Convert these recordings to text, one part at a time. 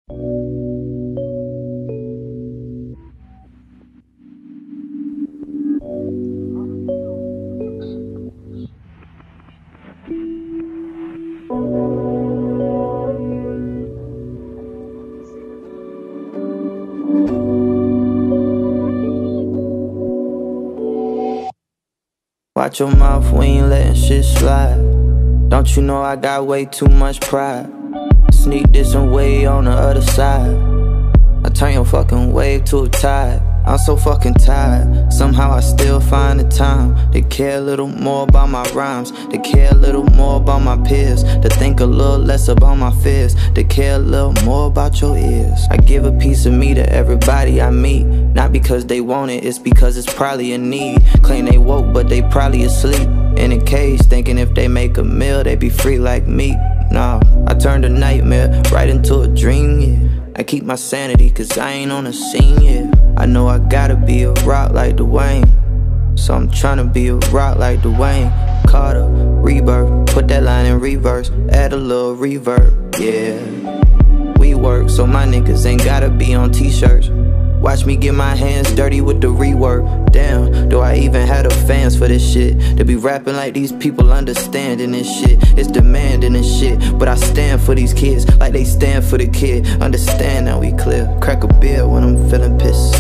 Watch your mouth, we ain't letting shit slide. Don't you know I got way too much pride? Sneak this and way on the other side. I turn your fucking wave to a tide. I'm so fucking tired. Somehow I still find the time to care a little more about my rhymes, to care a little more about my peers, to think a little less about my fears, to care a little more about your ears. I give a piece of me to everybody I meet, not because they want it, it's because it's probably a need. Claim they woke but they probably asleep in a cage, thinking if they make a meal they be free like me. No, I turned a nightmare right into a dream, yeah. I keep my sanity cause I ain't on the scene yet. I know I gotta be a rock like Dwayne, so I'm tryna be a rock like Dwayne. Carter, rebirth, put that line in reverse, add a little reverb, yeah. We work so my niggas ain't gotta be on t-shirts. Watch me get my hands dirty with the rework. Damn, do I even have the fans for this shit? To be rapping like these people understanding this shit. It's demanding this shit, but I stand for these kids like they stand for the kid. Understand now we clear. Crack a beer when I'm feeling pissed.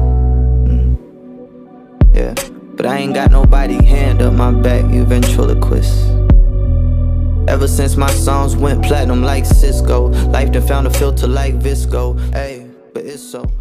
Yeah, but I ain't got nobody hand up my back, you ventriloquist. Ever since my songs went platinum like Cisco, life done found a filter like Visco. Ayy, but it's so